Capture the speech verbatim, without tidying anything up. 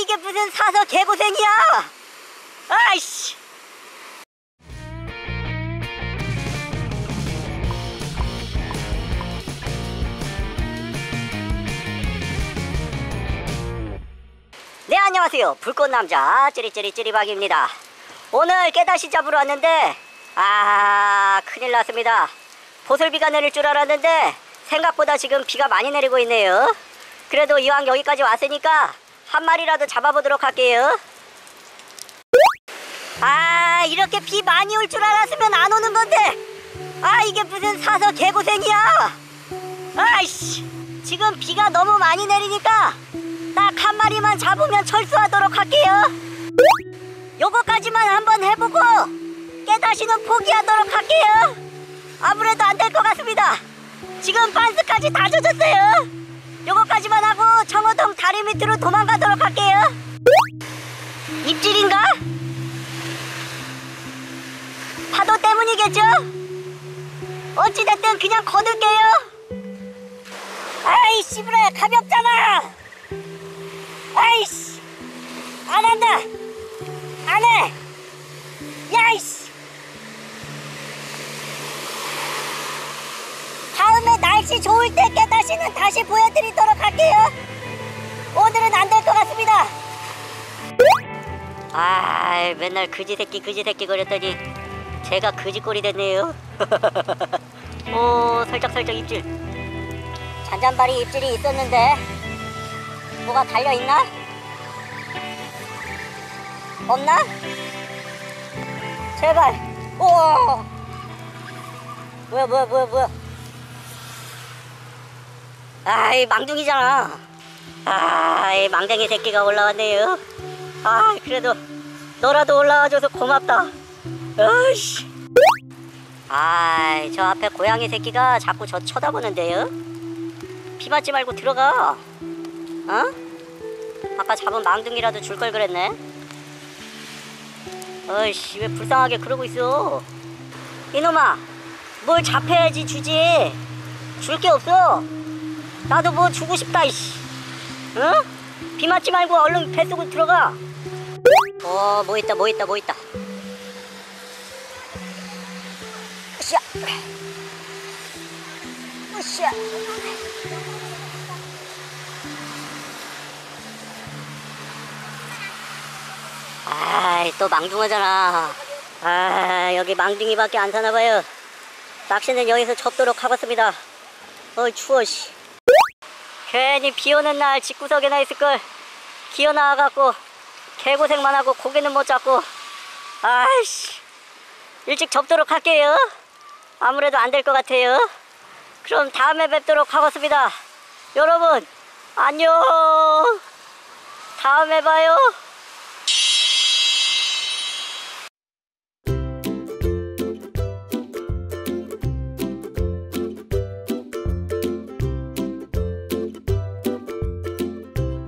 이게 무슨 사서 개고생이야. 아이씨. 네, 안녕하세요. 불꽃남자 찌리찌리찌리박입니다. 오늘 깨다시 잡으러 왔는데 아 큰일 났습니다. 보슬비가 내릴 줄 알았는데 생각보다 지금 비가 많이 내리고 있네요. 그래도 이왕 여기까지 왔으니까 한 마리라도 잡아보도록 할게요. 아 이렇게 비 많이 올 줄 알았으면 안 오는 건데 아 이게 무슨 사서 개고생이야. 아이씨, 지금 비가 너무 많이 내리니까 딱 한 마리만 잡으면 철수하도록 할게요. 요거까지만 한번 해보고 깨다시는 포기하도록 할게요. 아무래도 안 될 것 같습니다. 지금 반스까지 다 젖었어요. 요거까지만 하고 청어동 다리 밑으로 도망가도록 할게요. 입질인가? 파도 때문이겠죠? 어찌됐든 그냥 거둘게요. 아이 씨부라 가볍잖아. 아이씨 안한다. 안해. 야이씨. 다음에 날씨 좋을 때 깨다시는 다시 보여드리도록 할게요. 오늘은 안 될 것 같습니다. 아 맨날 그지 새끼 그지 새끼 거렸더니 제가 그지꼴이 됐네요. 오 살짝살짝 입질. 잔잔바리 입질이 있었는데 뭐가 달려있나? 없나? 제발. 오 뭐야 뭐야 뭐야 뭐야. 아이 망둥이잖아. 아이 망댕이 새끼가 올라왔네요. 아 그래도 너라도 올라와줘서 고맙다. 아이씨. 아이 저 앞에 고양이 새끼가 자꾸 저 쳐다보는데요. 비 맞지 말고 들어가. 어? 아까 잡은 망둥이라도 줄 걸 그랬네. 어이씨 왜 불쌍하게 그러고 있어. 이놈아 뭘 잡혀야지 주지. 줄 게 없어. 나도 뭐 주고 싶다 이씨. 응? 비 맞지 말고 얼른 뱃속으로 들어가. 어 뭐 있다 뭐 있다 뭐 있다. 으쌰 으쌰. 아이 또 망둥어잖아. 아 여기 망둥이밖에 안 사나봐요. 낚시는 여기서 접도록 하겠습니다. 어이 추워 씨. 괜히 비오는 날 집구석에나 있을걸. 기어나와갖고 개고생만 하고 고기는 못 잡고. 아이씨 일찍 접도록 할게요. 아무래도 안 될 것 같아요. 그럼 다음에 뵙도록 하겠습니다. 여러분 안녕. 다음에 봐요.